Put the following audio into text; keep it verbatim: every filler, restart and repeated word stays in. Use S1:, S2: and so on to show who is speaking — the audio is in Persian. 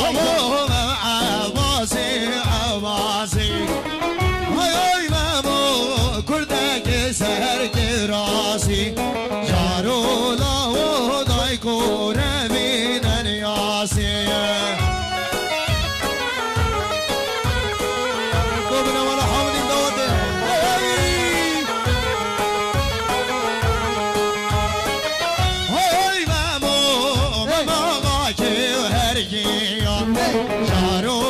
S1: مامو عباسی عباسی های های مامو کردک سرگ راسی جارولا و دای کوره بینن یاسی دوبنا والا حامدین دواده های مامو ماما که هرگی شارو